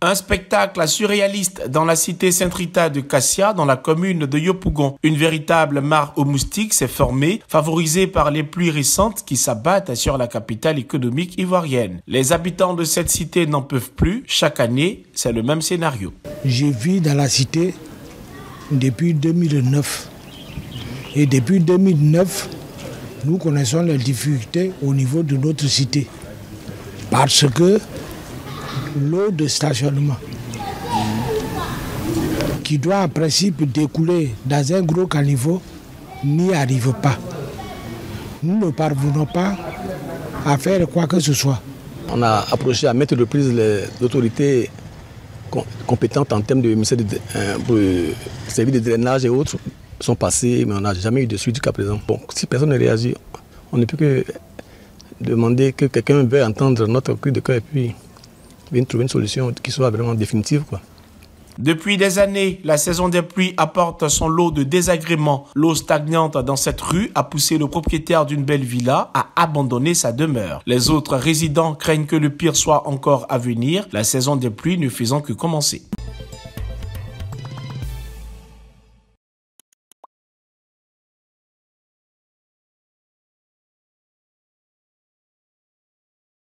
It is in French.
Un spectacle surréaliste dans la cité Saint-Rita de Kassia, dans la commune de Yopougon. Une véritable mare aux moustiques s'est formée, favorisée par les pluies récentes qui s'abattent sur la capitale économique ivoirienne. Les habitants de cette cité n'en peuvent plus. Chaque année, c'est le même scénario. Je vis dans la cité depuis 2009. Et depuis 2009, nous connaissons les difficultés au niveau de notre cité. Parce que l'eau de stationnement, qui doit en principe découler dans un gros caniveau, n'y arrive pas. Nous ne parvenons pas à faire quoi que ce soit. On a approché à maintes reprises les autorités compétentes en termes de ministère de services de drainage et autres sont passés, mais on n'a jamais eu de suite jusqu'à présent. Bon, si personne ne réagit, on ne peut que demander que quelqu'un veuille entendre notre cri de cœur et puis vienne trouver une solution qui soit vraiment définitive, quoi. Depuis des années, la saison des pluies apporte son lot de désagréments. L'eau stagnante dans cette rue a poussé le propriétaire d'une belle villa à abandonner sa demeure. Les autres résidents craignent que le pire soit encore à venir, la saison des pluies ne faisant que commencer.